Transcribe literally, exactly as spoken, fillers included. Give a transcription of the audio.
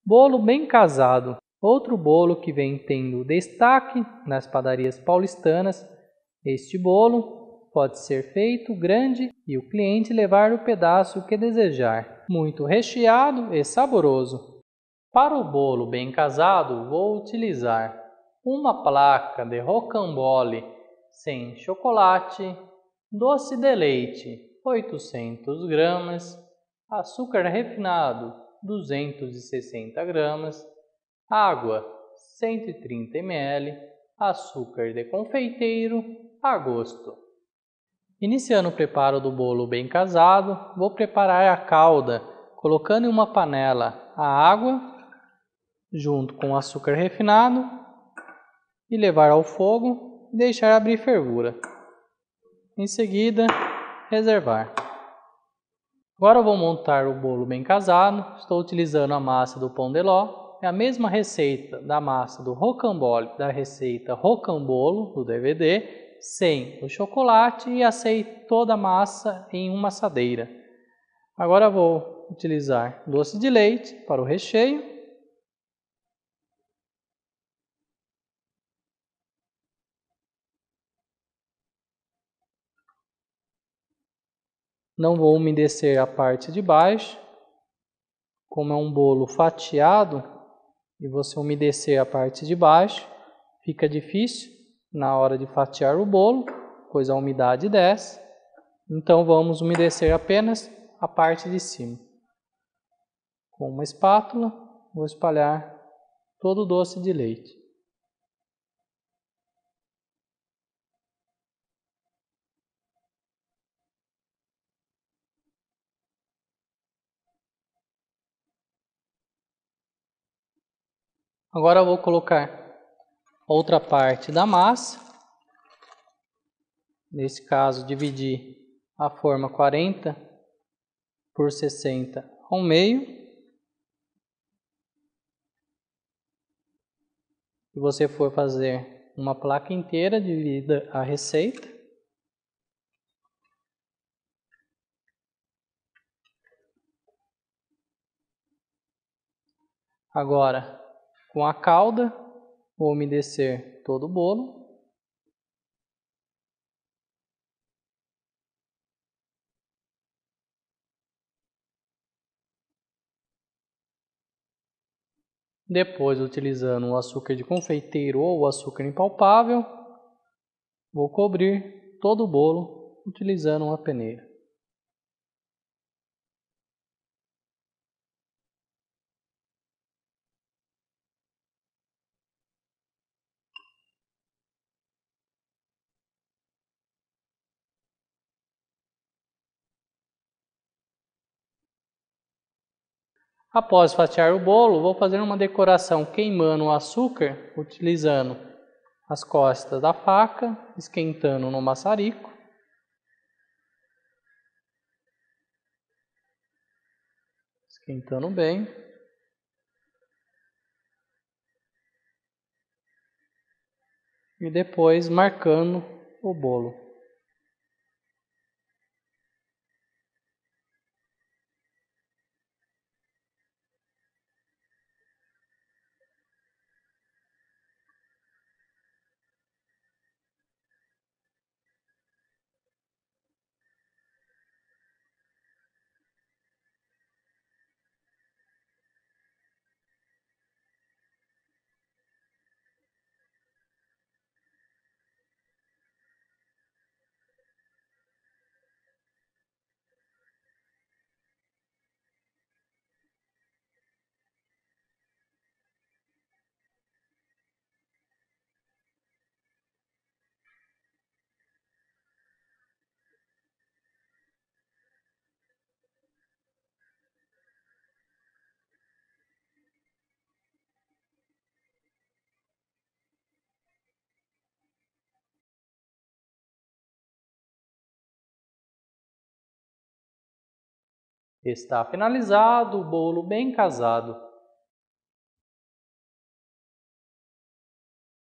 Bolo bem casado. Outro bolo que vem tendo destaque nas padarias paulistanas. Este bolo pode ser feito grande e o cliente levar o pedaço que desejar. Muito recheado e saboroso. Para o bolo bem casado, vou utilizar uma placa de rocambole sem chocolate, doce de leite oitocentos gramas, açúcar refinado duzentos e sessenta gramas, água cento e trinta mililitros, açúcar de confeiteiro a gosto. Iniciando o preparo do bolo bem casado, vou preparar a calda, colocando em uma panela a água junto com o açúcar refinado e levar ao fogo e deixar abrir fervura. Em seguida, reservar. Agora eu vou montar o bolo bem casado. Estou utilizando a massa do pão de ló. É a mesma receita da massa do rocambole, da receita rocambolo do D V D, sem o chocolate, e assei toda a massa em uma assadeira. Agora vou utilizar doce de leite para o recheio. Não vou umedecer a parte de baixo, como é um bolo fatiado e você umedecer a parte de baixo, fica difícil na hora de fatiar o bolo, pois a umidade desce. Então vamos umedecer apenas a parte de cima. Com uma espátula, vou espalhar todo o doce de leite. Agora eu vou colocar outra parte da massa. Nesse caso, dividir a forma quarenta por sessenta ao meio. Se você for fazer uma placa inteira, divida a receita. Agora, com a calda, vou umedecer todo o bolo. Depois, utilizando o açúcar de confeiteiro ou o açúcar impalpável, vou cobrir todo o bolo utilizando uma peneira. Após fatiar o bolo, vou fazer uma decoração queimando o açúcar, utilizando as costas da faca, esquentando no maçarico. Esquentando bem. E depois marcando o bolo. Está finalizado o bolo bem casado.